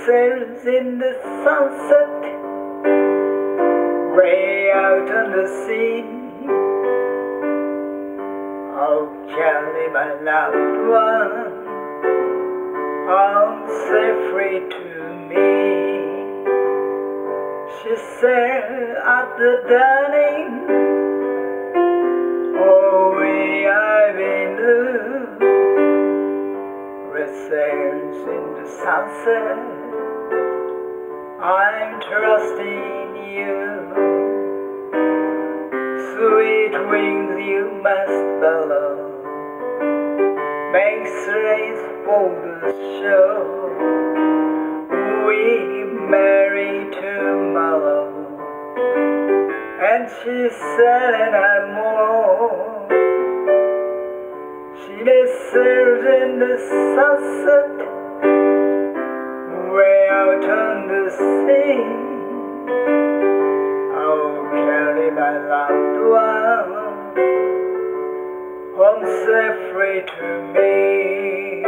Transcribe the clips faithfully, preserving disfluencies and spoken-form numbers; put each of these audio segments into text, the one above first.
sails in the sunset, way out on the sea. Oh, Kelly, my loved one, home say free to me. She said at the dawning, oh, we are in blue. Red sails in the sunset, I'm trusting you. Sweet wings you must follow, make straight for the show. We marry tomorrow. And she said and I'm more. She sails in the sunset, way out on the sea. Oh, Kelly, my loved one, home say free to me.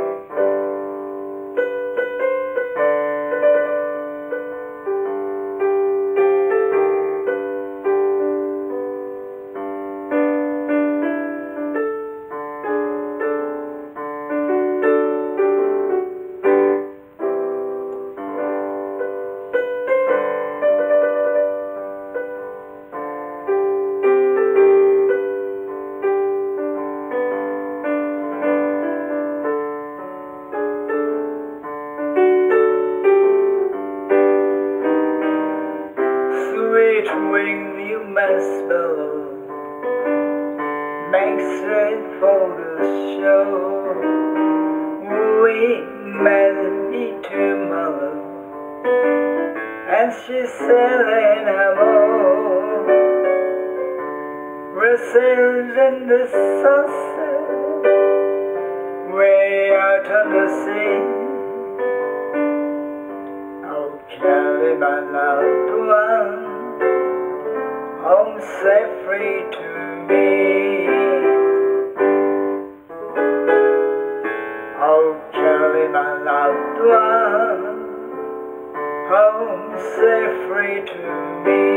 Sweet wings you must follow, make straight for the show. We marry tomorrow. And she said and I'm all. We're sails in the sunset, way out on the sea. Oh, Kelly, my loved one, home say free to me. Oh, Kelly, my loved one, home say free to me.